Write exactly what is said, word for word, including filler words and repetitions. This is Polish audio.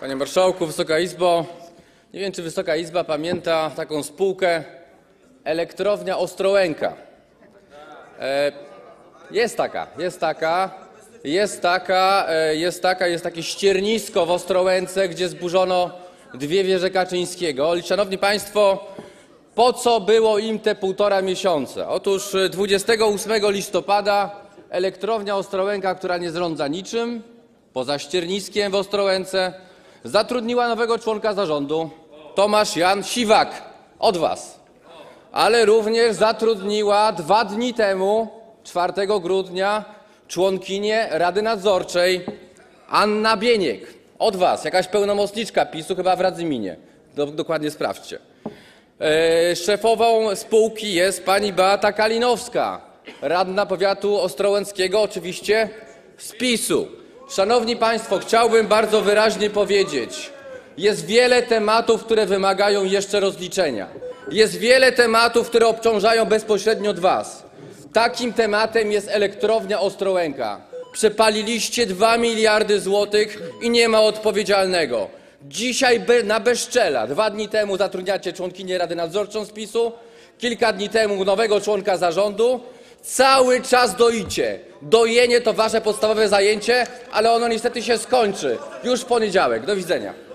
Panie Marszałku, Wysoka Izbo, nie wiem, czy Wysoka Izba pamięta taką spółkę Elektrownia Ostrołęka. E, jest taka, jest taka, jest taka, e, jest taka, jest takie ściernisko w Ostrołęce, gdzie zburzono dwie wieże Kaczyńskiego. I, szanowni państwo, po co było im te półtora miesiąca? Otóż dwudziestego ósmego listopada Elektrownia Ostrołęka, która nie zarządza niczym poza ścierniskiem w Ostrołęce, zatrudniła nowego członka zarządu, Tomasz Jan Siwak, od was. Ale również zatrudniła dwa dni temu, czwartego grudnia, członkinię Rady Nadzorczej Anna Bieniek, od was, jakaś pełnomocniczka PiSu, chyba w Radzyminie, dokładnie sprawdźcie. E, szefową spółki jest pani Beata Kalinowska, radna powiatu ostrołęckiego, oczywiście z PiSu. Szanowni państwo, chciałbym bardzo wyraźnie powiedzieć, jest wiele tematów, które wymagają jeszcze rozliczenia. Jest wiele tematów, które obciążają bezpośrednio od was. Takim tematem jest Elektrownia Ostrołęka. Przepaliliście dwa miliardy złotych i nie ma odpowiedzialnego. Dzisiaj na bezczela, dwa dni temu zatrudniacie członkinię Rady Nadzorczą z PiSu, kilka dni temu nowego członka zarządu. Cały czas doicie. Dojenie to wasze podstawowe zajęcie, ale ono niestety się skończy już w poniedziałek. Do widzenia.